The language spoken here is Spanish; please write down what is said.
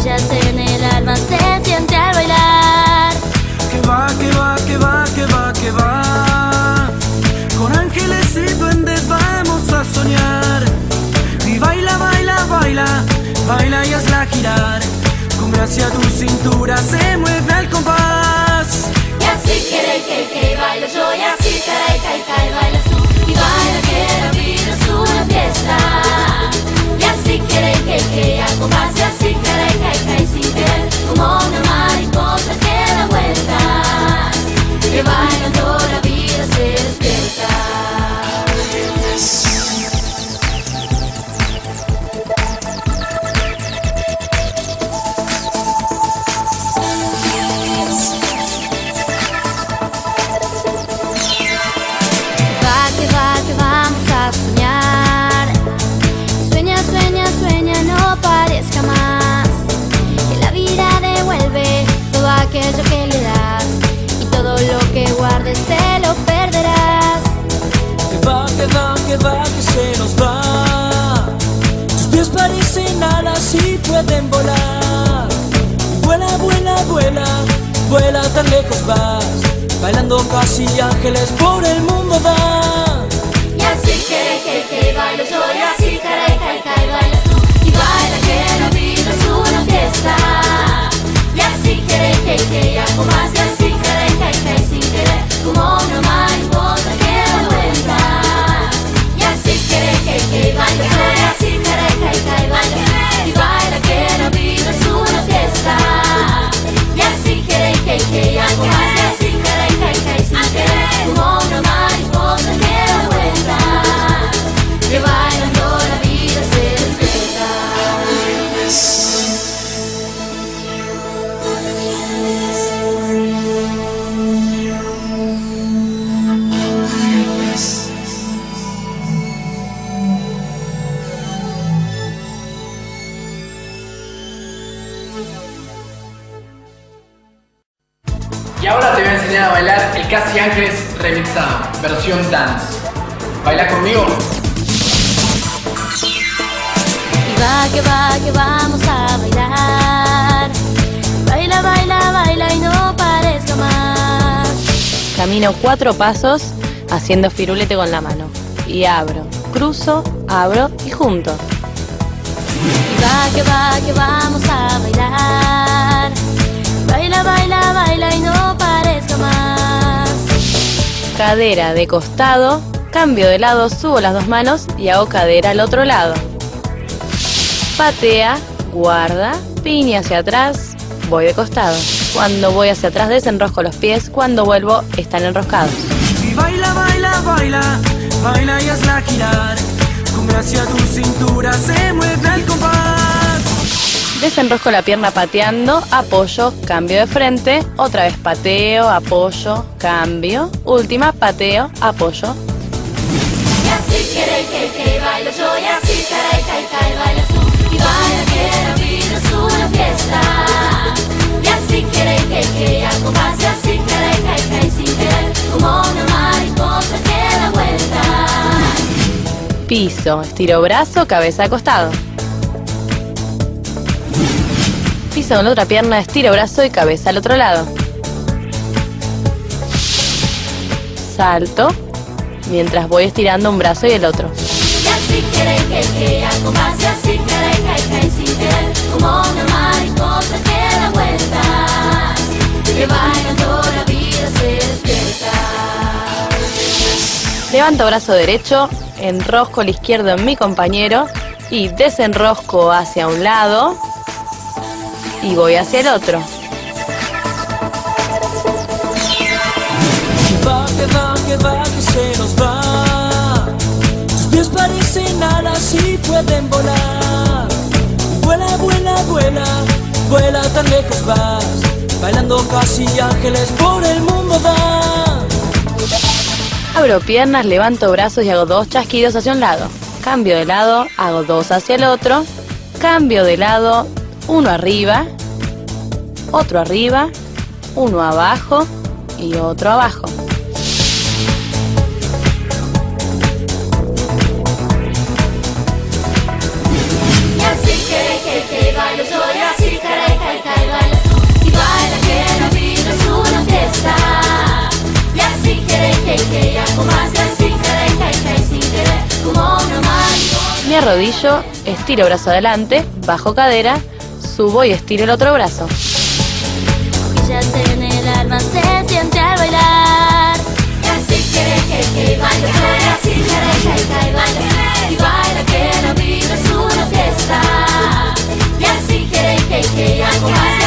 estrellas en el alma se siente al bailar. Que va, que va, que va, que va, que va. Con ángeles y duendes vamos a soñar. Y baila, baila, baila, baila y hazla girar. Con gracia tu cintura se mueve al compás. Y así que bailo yo, y así caray, bailas tú. Y baila que la vida es una fiesta. Y así que al compás, y así caray, sin querer, como una mariposa que da vueltas. Que bailando la vida se despierta. Aquello que le das y todo lo que guardes te lo perderás. Que va, que va, que va, que se nos va. Tus pies parecen alas y pueden volar. Vuela, vuela, vuela, vuela, tan lejos vas. Bailando casi ángeles por el mundo vas. Y así que bailo yo, y así caray, bailas tú. Y baila que la vida es una fiesta. Y así que algo más, y así caray, sin querer, como una mariposa que da vueltas. Y así que baila yo, y así caray, baila. Y baila que la vida es una fiesta. Y así que algo más, y así caray, sin querer, como una mariposa que da vueltas. Que bailando la vida se despierta. Y ahora te voy a enseñar a bailar el Casi Ángeles remixado, versión dance. ¿Baila conmigo? Y va que vamos a bailar. Baila, baila, baila y no pares jamás. Camino 4 pasos haciendo firulete con la mano. Y abro, cruzo, abro y junto. Y va que vamos a bailar. Baila, baila, baila y no pares jamás. Cadera de costado, cambio de lado, subo las 2 manos y hago cadera al otro lado. Patea, guarda, piña hacia atrás, voy de costado. Cuando voy hacia atrás desenrosco los pies, cuando vuelvo están enroscados. Y baila, baila, baila, baila y hazla girar. Con gracia tu cintura se mueve al compás. Desenrosco la pierna pateando, apoyo, cambio de frente, otra vez pateo, apoyo, cambio, última, pateo, apoyo. Y así que bailo yo, y así caray, bailas tú. Y baila que la vida es una fiesta. Y así que algo más, y así caray, sin querer, como una mariposa que da vueltas. Piso, estiro brazo, cabeza a costado. Piso con la otra pierna, estiro brazo y cabeza al otro lado. Salto, mientras voy estirando un brazo y el otro. Y así que algo más, y así caray, sin querer, como una mariposa que da vueltas. Que bailando la vida se despierta. Levanto brazo derecho, enrosco el izquierdo en mi compañero y desenrosco hacia un lado y voy hacia el otro. Que va, que se nos va. Tus pies parecen alas y pueden volar. Vuela, vuela, vuela, vuela, tan lejos vas. Bailando casi ángeles por el mundo vas. Abro piernas, levanto brazos y hago 2 chasquidos hacia un lado. Cambio de lado, hago 2 hacia el otro. Cambio de lado, 1 arriba, otro arriba, 1 abajo y otro abajo. Y así que bailo yo, y así caray. arrodillo, estiro brazo adelante, bajo cadera, subo y estiro el otro brazo. Ya en el alma se siente al bailar. Y así que baila soy, así que baila. Y baila que la vida es una fiesta. Y así que algo más.